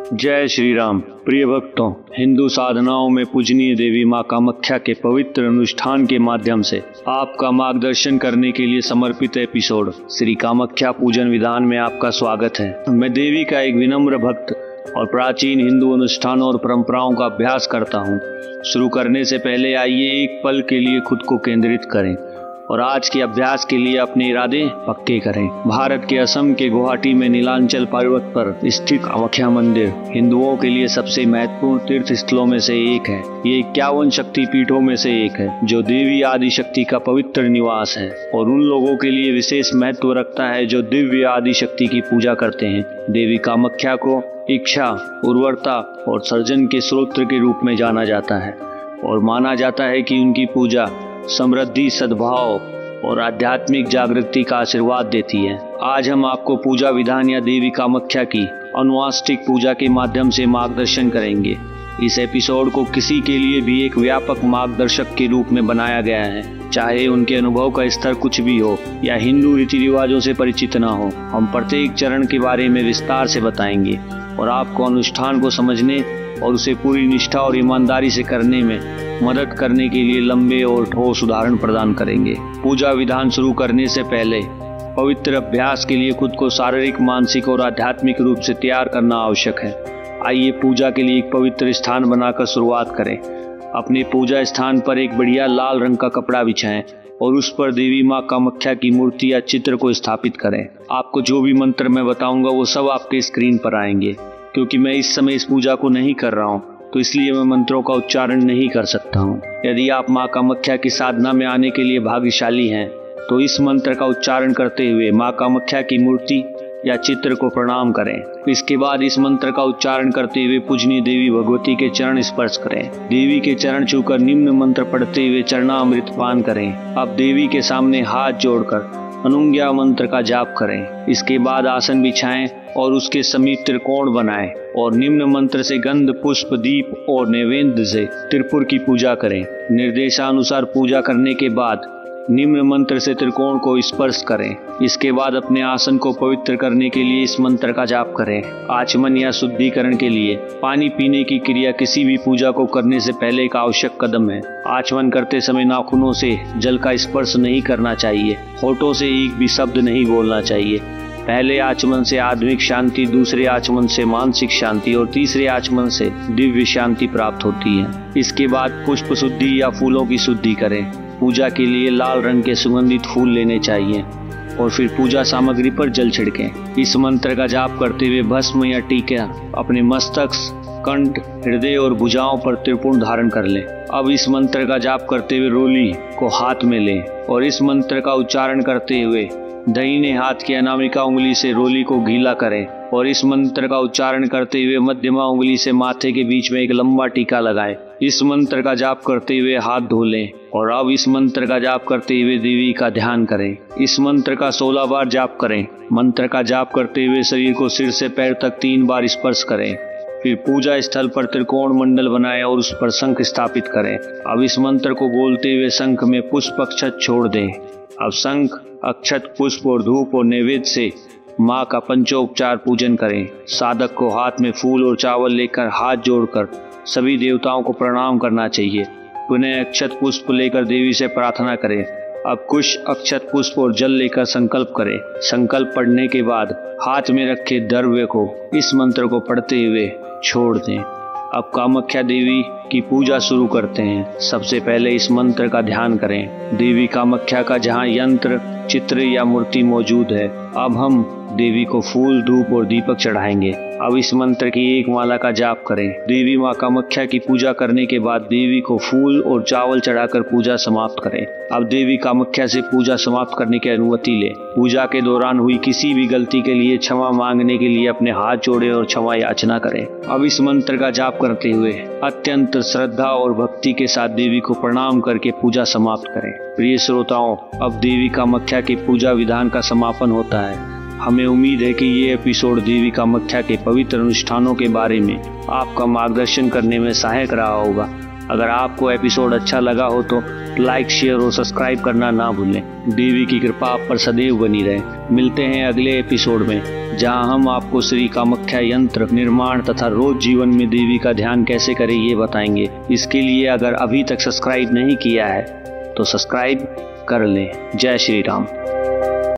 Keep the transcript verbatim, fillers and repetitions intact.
जय श्री राम। प्रिय भक्तों, हिंदू साधनाओं में पूजनीय देवी मां कामाख्या के पवित्र अनुष्ठान के माध्यम से आपका मार्गदर्शन करने के लिए समर्पित एपिसोड श्री कामाख्या पूजन विधान में आपका स्वागत है। मैं देवी का एक विनम्र भक्त और प्राचीन हिंदू अनुष्ठानों और परंपराओं का अभ्यास करता हूँ। शुरू करने से पहले आइए एक पल के लिए खुद को केंद्रित करें और आज के अभ्यास के लिए अपने इरादे पक्के करें। भारत के असम के गुवाहाटी में नीलांचल पर्वत पर स्थित कामाख्या मंदिर हिंदुओं के लिए सबसे महत्वपूर्ण तीर्थ स्थलों में से एक है। ये इक्यावन शक्ति पीठों में से एक है जो देवी आदि शक्ति का पवित्र निवास है और उन लोगों के लिए विशेष महत्व रखता है जो दिव्य आदि शक्ति की पूजा करते हैं। देवी कामाख्या को इच्छा, उर्वरता और सर्जन के स्रोत के रूप में जाना जाता है और माना जाता है कि उनकी पूजा समृद्धि, सद्भाव और आध्यात्मिक जागृति का आशीर्वाद देती है। आज हम आपको पूजा विधान या देवी कामाख्या की अनुवास्तिक पूजा के माध्यम से मार्गदर्शन करेंगे। इस एपिसोड को किसी के लिए भी एक व्यापक मार्गदर्शक के रूप में बनाया गया है, चाहे उनके अनुभव का स्तर कुछ भी हो या हिंदू रीति रिवाजों से परिचित न हो। हम प्रत्येक चरण के बारे में विस्तार से बताएंगे और आपको अनुष्ठान को समझने और उसे पूरी निष्ठा और ईमानदारी से करने में मदद करने के लिए लंबे और ठोस उदाहरण प्रदान करेंगे। पूजा विधान शुरू करने से पहले पवित्र अभ्यास के लिए खुद को शारीरिक, मानसिक और आध्यात्मिक रूप से तैयार करना आवश्यक है। आइए पूजा के लिए एक पवित्र स्थान बनाकर शुरुआत करें। अपने पूजा स्थान पर एक बढ़िया लाल रंग का कपड़ा बिछाएं और उस पर देवी मां कामाख्या की मूर्ति या चित्र को स्थापित करें। आपको जो भी मंत्र मैं बताऊंगा वो सब आपके स्क्रीन पर आएंगे। क्योंकि मैं इस समय इस पूजा को नहीं कर रहा हूँ तो इसलिए मैं मंत्रों का उच्चारण नहीं कर सकता हूँ। यदि आप मां कामाख्या की साधना में आने के लिए भाग्यशाली हैं तो इस मंत्र का उच्चारण करते हुए मां कामाख्या की मूर्ति या चित्र को प्रणाम करें। इसके बाद इस मंत्र का उच्चारण करते हुए पूजनीय देवी भगवती के चरण स्पर्श करें। देवी के चरण छूकर निम्न मंत्र पढ़ते हुए चरणामृत पान करें। अब देवी के सामने हाथ जोड़कर अनुज्ञा मंत्र का जाप करें। इसके बाद आसन बिछाएं और उसके समीप त्रिकोण बनाएं और निम्न मंत्र से गंध, पुष्प, दीप और नैवेद्य से त्रिपुर की पूजा करें। निर्देशानुसार पूजा करने के बाद निम्न मंत्र से त्रिकोण को स्पर्श करें। इसके बाद अपने आसन को पवित्र करने के लिए इस मंत्र का जाप करें। आचमन या शुद्धिकरण के लिए पानी पीने की क्रिया किसी भी पूजा को करने से पहले एक आवश्यक कदम है। आचमन करते समय नाखूनों से जल का स्पर्श नहीं करना चाहिए। होठों से एक भी शब्द नहीं बोलना चाहिए। पहले आचमन से आत्मिक शांति, दूसरे आचमन से मानसिक शांति और तीसरे आचमन से दिव्य शांति प्राप्त होती है। इसके बाद पुष्प शुद्धि या फूलों की शुद्धि करें। पूजा के लिए लाल रंग के सुगंधित फूल लेने चाहिए और फिर पूजा सामग्री पर जल छिड़कें। इस मंत्र का जाप करते हुए भस्म या टीका अपने मस्तक, कंठ, हृदय और भुजाओं पर त्रिपुर धारण कर लें। अब इस मंत्र का जाप करते हुए रोली को हाथ में लें और इस मंत्र का उच्चारण करते हुए दाहिने हाथ की अनामिका उंगली से रोली को गीला करें और इस मंत्र का उच्चारण करते हुए मध्यमा उंगली से माथे के बीच में एक लंबा टीका लगाएं। इस मंत्र का जाप करते हुए हाथ धो लें और अब इस मंत्र का जाप करते हुए देवी का ध्यान करें। इस मंत्र का सोलह बार जाप करें। मंत्र का जाप करते हुए शरीर को सिर से पैर तक तीन बार स्पर्श करें। फिर पूजा स्थल पर त्रिकोण मंडल बनाएं और उस पर शंख स्थापित करें। अब इस मंत्र को बोलते हुए शंख में पुष्प अक्षत छोड़ दें। अब शंख, अक्षत, पुष्प और धूप और नैवेद्य से माँ का पंचोपचार पूजन करें। साधक को हाथ में फूल और चावल लेकर हाथ जोड़कर सभी देवताओं को प्रणाम करना चाहिए। पुनः अक्षत पुष्प लेकर देवी से प्रार्थना करें। अब कुश, अक्षत पुष्प और जल लेकर संकल्प करें। संकल्प पढ़ने के बाद हाथ में रखे द्रव्य को इस मंत्र को पढ़ते हुए छोड़ दें। अब कामाख्या देवी की पूजा शुरू करते हैं। सबसे पहले इस मंत्र का ध्यान करें। देवी कामाख्या का जहाँ यंत्र, चित्र या मूर्ति मौजूद है, अब हम देवी को फूल, धूप और दीपक चढ़ाएंगे। अब इस मंत्र की एक माला का जाप करें। देवी मां कामाख्या की पूजा करने के बाद देवी को फूल और चावल चढ़ाकर पूजा समाप्त करें। अब देवी कामाख्या से पूजा समाप्त करने की अनुमति लें। पूजा के दौरान हुई किसी भी गलती के लिए क्षमा मांगने के लिए अपने हाथ जोड़ें और क्षमा याचना करें। अब इस मंत्र का जाप करते हुए अत्यंत श्रद्धा और भक्ति के साथ देवी को प्रणाम करके पूजा समाप्त करें। प्रिय श्रोताओं, अब देवी कामाख्या की पूजा विधान का समापन होता है। हमें उम्मीद है कि ये एपिसोड देवी कामाख्या के पवित्र अनुष्ठानों के बारे में आपका मार्गदर्शन करने में सहायक रहा होगा अगर आपको एपिसोड अच्छा लगा हो तो लाइक, शेयर और सब्सक्राइब करना ना भूलें। देवी की कृपा आप पर सदैव बनी रहे। मिलते हैं अगले एपिसोड में, जहां हम आपको श्री कामाख्या यंत्र निर्माण तथा रोज जीवन में देवी का ध्यान कैसे करें ये बताएंगे। इसके लिए अगर अभी तक सब्सक्राइब नहीं किया है तो सब्सक्राइब कर लें। जय श्री राम।